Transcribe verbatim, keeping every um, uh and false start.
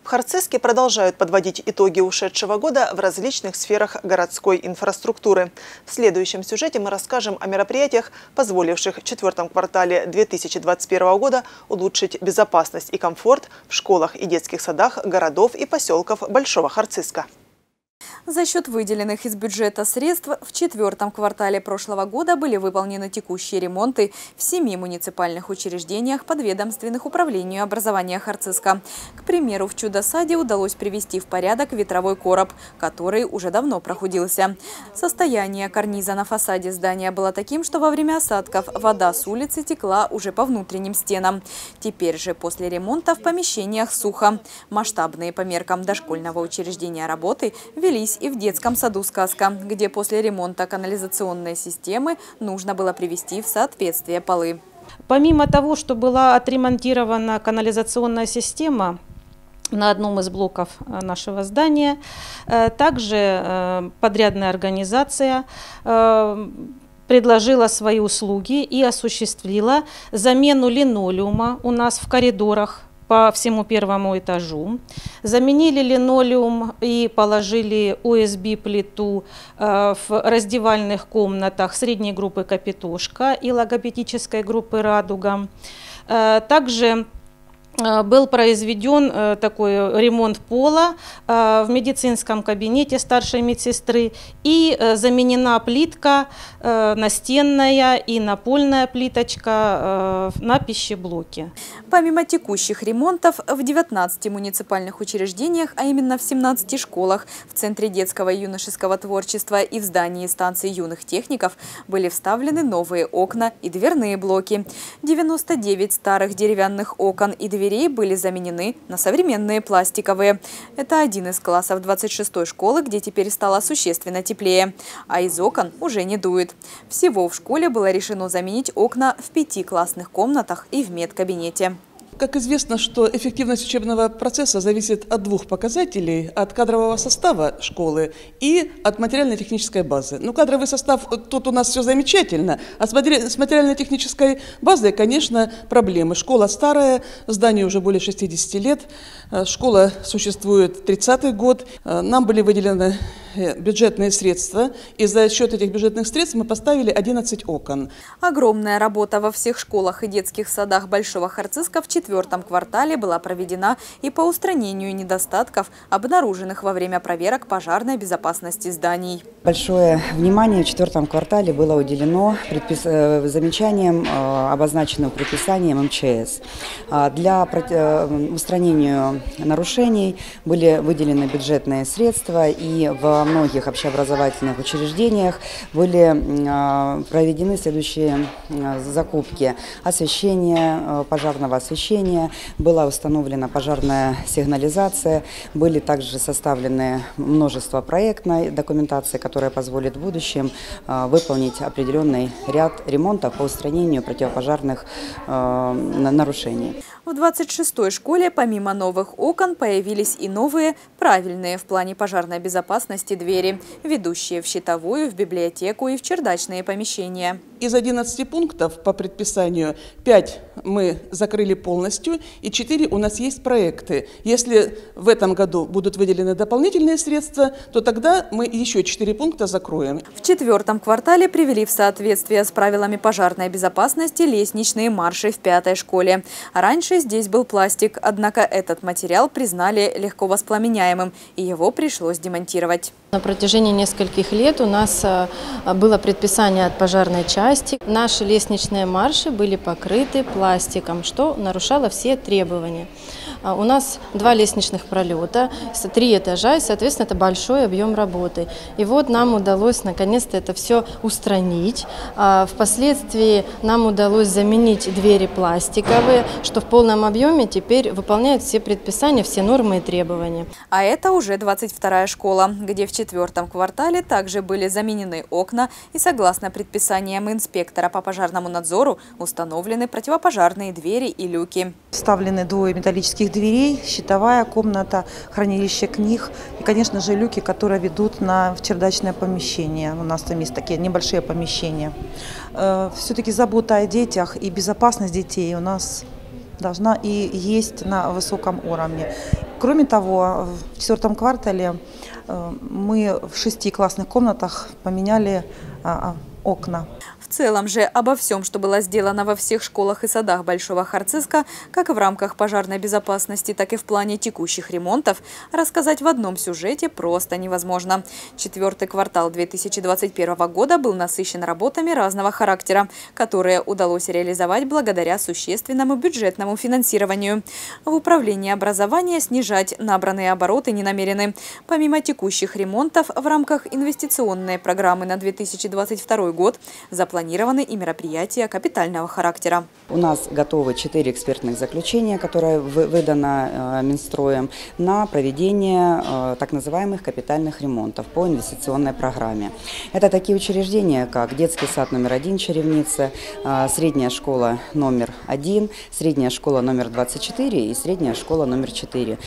В Харциске продолжают подводить итоги ушедшего года в различных сферах городской инфраструктуры. В следующем сюжете мы расскажем о мероприятиях, позволивших в четвертом квартале две тысячи двадцать первого года улучшить безопасность и комфорт в школах и детских садах городов и поселков Большого Харциска. За счет выделенных из бюджета средств в четвертом квартале прошлого года были выполнены текущие ремонты в семи муниципальных учреждениях, подведомственных управлению образования Харциска. К примеру, в Чудо-саде удалось привести в порядок ветровой короб, который уже давно прохудился. Состояние карниза на фасаде здания было таким, что во время осадков вода с улицы текла уже по внутренним стенам. Теперь же после ремонта в помещениях сухо. Масштабные по меркам дошкольного учреждения работы велись и в детском саду «Сказка», где после ремонта канализационной системы нужно было привести в соответствие полы. Помимо того, что была отремонтирована канализационная система на одном из блоков нашего здания, также подрядная организация предложила свои услуги и осуществила замену линолеума у нас в коридорах по всему первому этажу. Заменили линолеум и положили о эс би-плиту в раздевальных комнатах средней группы «Капитошка» и логопедической группы «Радуга». Также был произведен такой ремонт пола в медицинском кабинете старшей медсестры и заменена плитка настенная и напольная плиточка на пищеблоке. Помимо текущих ремонтов в девятнадцати муниципальных учреждениях, а именно в семнадцати школах, в Центре детского и юношеского творчества и в здании станции юных техников были вставлены новые окна и дверные блоки. девяносто девять старых деревянных окон и дверей были заменены на современные пластиковые. Это один из классов двадцать шестой школы, где теперь стало существенно теплее, а из окон уже не дует. Всего в школе было решено заменить окна в пяти классных комнатах и в медкабинете. Как известно, что эффективность учебного процесса зависит от двух показателей: от кадрового состава школы и от материально-технической базы. Ну, кадровый состав, тут у нас все замечательно, а с материально-технической базой, конечно, проблемы. Школа старая, зданию уже более шестидесяти лет, школа существует тридцатый год, нам были выделены бюджетные средства, и за счет этих бюджетных средств мы поставили одиннадцать окон. Огромная работа во всех школах и детских садах Большого Харциска в четвертом квартале была проведена и по устранению недостатков, обнаруженных во время проверок пожарной безопасности зданий. Большое внимание в четвертом квартале было уделено предпис... замечаниям, обозначенным предписанием эм че эс. Для устранения нарушений были выделены бюджетные средства, и в Во многих общеобразовательных учреждениях были проведены следующие закупки: освещение, пожарного освещения, была установлена пожарная сигнализация, были также составлены множество проектной документации, которая позволит в будущем выполнить определенный ряд ремонтов по устранению противопожарных нарушений. В двадцать шестой школе помимо новых окон появились и новые, правильные в плане пожарной безопасности двери, ведущие в щитовую, в библиотеку и в чердачные помещения. Из одиннадцати пунктов по предписанию пять мы закрыли полностью, и четыре у нас есть проекты. Если в этом году будут выделены дополнительные средства, то тогда мы еще четыре пункта закроем. В четвертом квартале привели в соответствие с правилами пожарной безопасности лестничные марши в пятой школе. Раньше здесь был пластик, однако этот материал признали легко воспламеняемым, и его пришлось демонтировать. На протяжении нескольких лет у нас было предписание от пожарной части. Наши лестничные марши были покрыты пластиком, что нарушало все требования. У нас два лестничных пролета, три этажа, и, соответственно, это большой объем работы. И вот нам удалось наконец-то это все устранить. Впоследствии нам удалось заменить двери пластиковые, что в полном объеме теперь выполняет все предписания, все нормы и требования. А это уже двадцать вторая школа, где в четвертом квартале также были заменены окна и, согласно предписаниям инспектора по пожарному надзору, установлены противопожарные двери и люки. Вставлены двое металлических дверей, щитовая комната, хранилище книг и, конечно же, люки, которые ведут на в чердачное помещение. У нас там есть такие небольшие помещения. Все-таки забота о детях и безопасность детей у нас должна и есть на высоком уровне. Кроме того, в четвертом квартале мы в шести классных комнатах поменяли окна. В целом же обо всем, что было сделано во всех школах и садах Большого Харциска, как в рамках пожарной безопасности, так и в плане текущих ремонтов, рассказать в одном сюжете просто невозможно. Четвертый квартал две тысячи двадцать первого года был насыщен работами разного характера, которые удалось реализовать благодаря существенному бюджетному финансированию. В управлении образования снижать набранные обороты не намерены. Помимо текущих ремонтов, в рамках инвестиционной программы на две тысячи двадцать второй год запланированы и мероприятия капитального характера. У нас готовы четыре экспертных заключения, которые выдано Минстроем на проведение так называемых капитальных ремонтов по инвестиционной программе. Это такие учреждения, как детский сад номер один Черевница, средняя школа номер один, средняя школа номер двадцать четыре и средняя школа номер четыре.